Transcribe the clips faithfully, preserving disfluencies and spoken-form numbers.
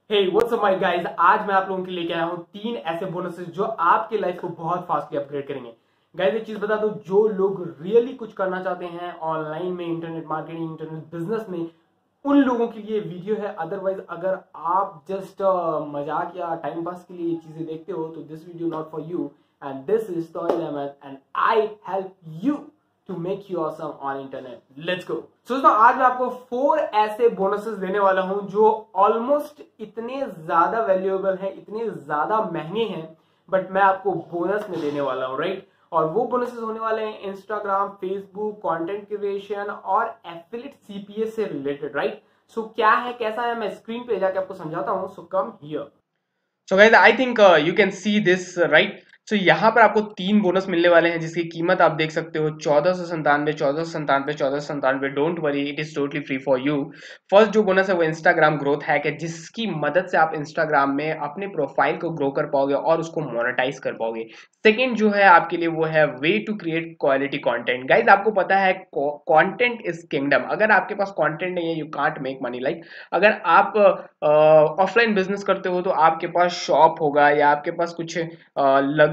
Hey what's up my guys, आज मैं आप लोगों के लिए लेके आया हूँ तीन ऐसे बोनसेस जो आपके लाइफ को बहुत फास्टली अपग्रेड करेंगे। गाइस एक चीज बता दो, जो लोग रियली कुछ करना चाहते हैं ऑनलाइन में, इंटरनेट मार्केटिंग, इंटरनेट बिजनेस में, उन लोगों के लिए वीडियो है। अदरवाइज अगर आप जस्ट मजाक या टाइम पास के लिए ये चीजें देखते हो तो this video not for you. And this is टॉयल Ahmad and I help you to make you awesome on internet. Let's go. So दोस्तों आज मैं आपको फोर ऐसे बोनसेस देने वाला हूं जो ऑलमोस्ट इतने ज्यादा वैल्यूएबल हैं, इतने ज्यादा महंगे हैं, बट मैं आपको बोनस में देने वाला हूं, राइट। और वो बोनसेस होने वाले हैं इंस्टाग्राम, फेसबुक, कंटेंट क्रिएशन और एफिलिएट सीपीए से रिलेटेड, राइट। सो क्या है, कैसा है, मैं स्क्रीन पे जाके आपको समझाता हूं। So come here. So guys I think you can see this, right. तो so, यहाँ पर आपको तीन बोनस मिलने वाले हैं जिसकी कीमत आप देख सकते हो चौदह सौ संतानवे चौदह सौ संतानवे चौदह सौ संतानवे। Don't worry, it is totally free for you. First जो बोनस है वो इंस्टाग्राम ग्रोथ हैक है, जिसकी मदद से आप इंस्टाग्राम में अपने प्रोफाइल को ग्रो कर पाओगे और उसको मोनेटाइज कर पाओगे। सेकेंड जो है आपके लिए वो है way to create quality content. Guys आपको पता है कॉन्टेंट इज किंगडम। अगर आपके पास कॉन्टेंट नहीं है you can't make money. Like अगर आप ऑफलाइन uh, बिजनेस करते हो तो आपके पास शॉप होगा या आपके पास कुछ लग्जरी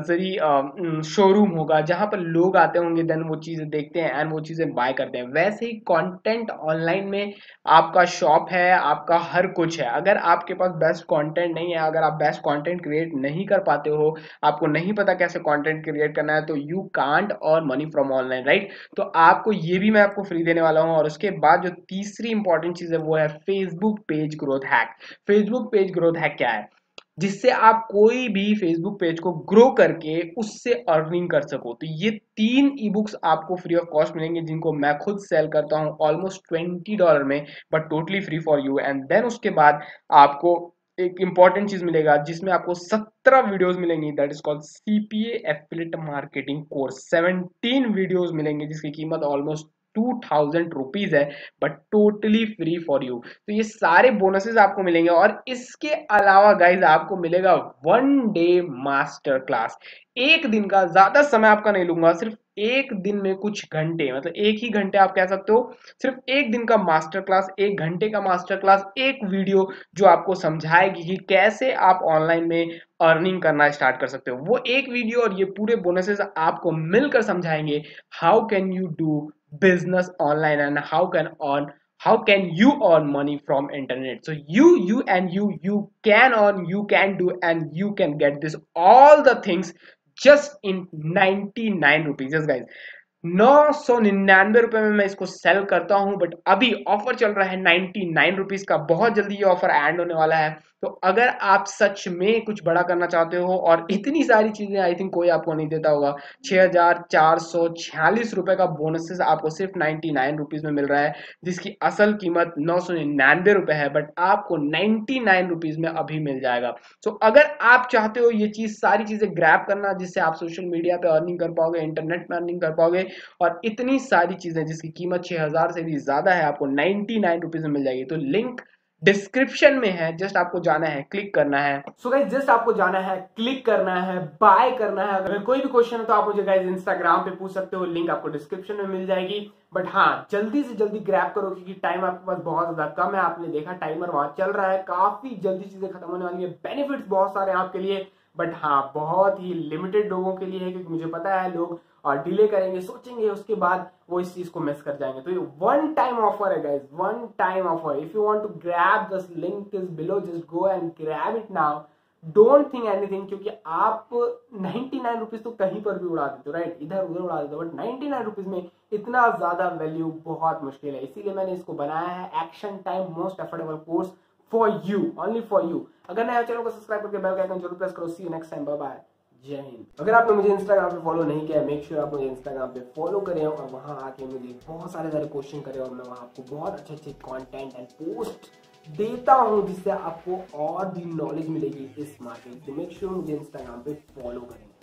शोरूम होगा जहां पर लोग आते होंगे, देन वो चीजें देखते हैं एंड वो चीजें बाय करते हैं। वैसे ही कंटेंट ऑनलाइन में आपका शॉप है, आपका हर कुछ है। अगर आपके पास बेस्ट कंटेंट नहीं है, अगर आप बेस्ट कंटेंट क्रिएट नहीं कर पाते हो, आपको नहीं पता कैसे कंटेंट क्रिएट करना है, तो you can't earn money from online, right. तो आपको ये भी मैं आपको फ्री देने वाला हूं। और उसके बाद जो तीसरी इंपॉर्टेंट चीज है वो है Facebook page growth hack. Facebook page growth hack क्या है? जिससे आप कोई भी फेसबुक पेज को ग्रो करके उससे अर्निंग कर सको। तो ये तीन ई बुक्स आपको फ्री ऑफ कॉस्ट मिलेंगे, जिनको मैं खुद सेल करता हूँ ऑलमोस्ट ट्वेंटी डॉलर में, but totally free for you. And then उसके बाद आपको एक इंपॉर्टेंट चीज मिलेगा जिसमें आपको सत्रह वीडियोस मिलेंगी, that is called CPA affiliate marketing course. Seventeen videos मिलेंगे जिसकी कीमत ऑलमोस्ट टू थाउजेंड रुपीज है, but totally free for you. तो ये सारे बोनसेस आपको मिलेंगे। और इसके अलावा गाइज आपको मिलेगा वन डे मास्टर क्लास। एक दिन का, ज्यादा समय आपका नहीं लूंगा, सिर्फ एक दिन में कुछ घंटे, मतलब एक ही घंटे आप कह सकते हो, सिर्फ एक दिन का मास्टर क्लास, एक घंटे का मास्टर क्लास, एक वीडियो जो आपको समझाएगी कि कैसे आप ऑनलाइन में अर्निंग करना स्टार्ट कर सकते हो। वो एक वीडियो और ये पूरे बोनसेस आपको मिलकर समझाएंगे how can you do business online and how can earn how can you earn money from internet. So you you and you you can earn, you can do, and you can get this all the things just in ninety-nine rupees. Yes guys, नौ सौ निन्यानवे रुपए में मैं इसको cell करता हूं, but अभी ऑफर चल रहा है नाइनटी नाइन रुपीज का। बहुत जल्दी ये ऑफर एंड होने वाला है। तो अगर आप सच में कुछ बड़ा करना चाहते हो, और इतनी सारी चीजें आई थिंक कोई आपको नहीं देता होगा, छह हजार चार सौ छियालीस रुपए का बोनसेस आपको सिर्फ नाइनटी नाइन रुपीज में मिल रहा है, जिसकी असल कीमत नौ सौ निन्यानवे रुपए है, बट आपको नाइनटी नाइन रुपीज में अभी मिल जाएगा। सो so, अगर आप चाहते हो ये चीज, सारी चीजें ग्रैब करना जिससे आप सोशल मीडिया पे अर्निंग कर पाओगे, इंटरनेट में अर्निंग कर पाओगे, और इतनी सारी चीजें जिसकी कीमत छह हजार से भी ज्यादा है, आपको नाइनटी नाइन रुपीज में मिल जाएगी। तो लिंक डिस्क्रिप्शन में है, जस्ट आपको जाना है, क्लिक करना है। सो गाइस जस्ट आपको जाना है, क्लिक करना है, बाय करना है। अगर कोई भी क्वेश्चन है तो आप मुझे गाइस इंस्टाग्राम पे पूछ सकते हो, लिंक आपको डिस्क्रिप्शन में मिल जाएगी। बट हाँ, जल्दी से जल्दी ग्रैब करो क्योंकि टाइम आपके पास बहुत ज्यादा कम है। आपने देखा टाइमर वहां चल रहा है, काफी जल्दी चीजें खत्म होने वाली है। बेनिफिट्स बहुत सारे हैं आपके लिए, बट हाँ बहुत ही लिमिटेड लोगों के लिए है, क्योंकि मुझे पता है लोग और डिले करेंगे, सोचेंगे, उसके बाद वो इस चीज को मिस कर जाएंगे। तो ये वन टाइम ऑफर है guys, one time offer. If you want to grab this link is below, just go and grab it now. Don't think anything, क्योंकि आप नाइनटी नाइन रुपीज तो कहीं पर भी उड़ा देते हो, राइट, इधर उधर उड़ा देते हो, बट नाइनटी नाइन रुपीज में इतना ज्यादा वैल्यू बहुत मुश्किल है। इसीलिए मैंने इसको बनाया है action time most affordable course for you, only for you. अगर नया चैनल को सब्सक्राइब करके बेल का आइकन जरूर प्रेस करो। See you next time, bye bye, जय हिंद। अगर आपने मुझे इंस्टाग्राम पे फॉलो नहीं किया है, मेक श्योर आप मुझे इंस्टाग्राम पे फॉलो करें और वहां आके मुझे बहुत सारे सारे क्वेश्चन करें, और मैं वहां आपको बहुत अच्छे अच्छे कंटेंट एंड पोस्ट देता हूं जिससे आपको और भी नॉलेज मिलेगी इस मार्केट। तो मेक श्योर मुझे इंस्टाग्राम पे फॉलो करें।